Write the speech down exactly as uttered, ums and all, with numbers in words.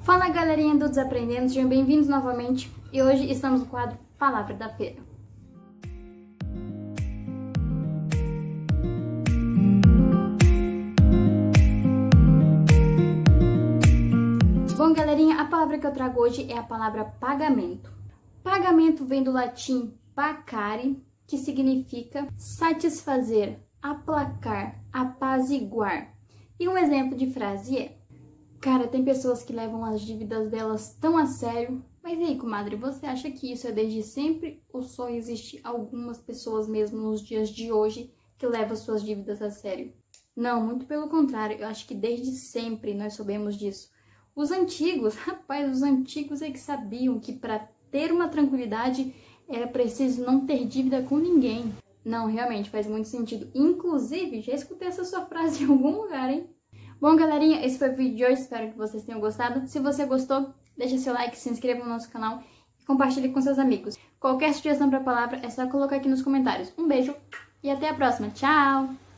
Fala galerinha do Desaprendendo, sejam bem-vindos novamente e hoje estamos no quadro Palavra da Feira. Bom galerinha, a palavra que eu trago hoje é a palavra pagamento. Pagamento vem do latim pacare, que significa satisfazer, aplacar, apaziguar. E um exemplo de frase é: cara, tem pessoas que levam as dívidas delas tão a sério, mas e aí, comadre, você acha que isso é desde sempre ou só existe algumas pessoas mesmo nos dias de hoje que levam suas dívidas a sério? Não, muito pelo contrário, eu acho que desde sempre nós soubemos disso. Os antigos, rapaz, os antigos é que sabiam que para ter uma tranquilidade era preciso não ter dívida com ninguém. Não, realmente faz muito sentido. Inclusive, já escutei essa sua frase em algum lugar, hein? Bom, galerinha, esse foi o vídeo de hoje, espero que vocês tenham gostado. Se você gostou, deixa seu like, se inscreva no nosso canal e compartilhe com seus amigos. Qualquer sugestão para a palavra é só colocar aqui nos comentários. Um beijo e até a próxima. Tchau!